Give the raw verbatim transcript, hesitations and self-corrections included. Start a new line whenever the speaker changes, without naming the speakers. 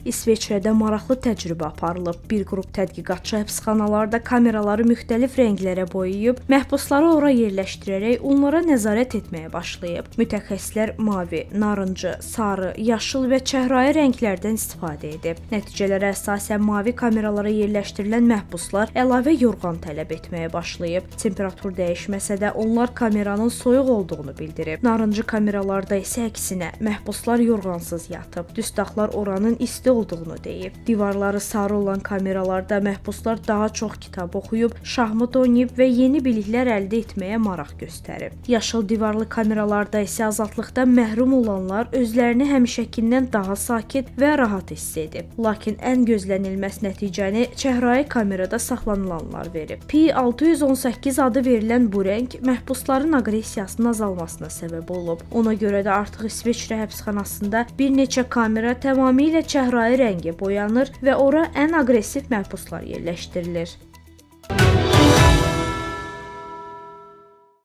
İsveçrədə maraqlı təcrübə aparılıb. Bir qrup tədqiqatçı həbsxanalarda kameraları müxtəlif rənglərə boyayıb, məhbusları ora yerləşdirərək onlara nəzarət etməyə başlayıb. Mütəxəssislər mavi, narıncı, sarı, yaşıl və çəhrayı rənglərdən istifadə edib. Nəticələrə əsasən mavi kameralara yerləşdirilən məhbuslar əlavə yorğan tələb etməyə başlayıb. Temperatur dəyişməsə də onlar kameranın soyuq olduğunu bildirib. Narıncı kameralarda isə əksinə məhbuslar yorğansız yatıb. Dustaqlar oranın isti olduğunu deyib. Divarları sarı olan kameralarda məhbuslar daha çox kitab oxuyub, şahmat oynayıb və yeni biliklər əldə etməyə maraq göstərib. Yaşıl divarlı kameralarda isə azadlıqdan məhrum olanlar özlərini həmişəkindən daha sakit və rahat hiss edib. Lakin ən gözlənilməz nəticəni çəhrayı kamerada saxlanılanlar verib. Pi altı yüz on səkkiz adı verilən bu rəng məhbusların aqressiyasının azalmasına səbəb olub. Ona görə də artıq İsveçrə həbsxanasında bir neçə kamera tamamilə çəhrayı rəngə boyanır və ora ən aqressiv məhbuslar yerləşdirilir.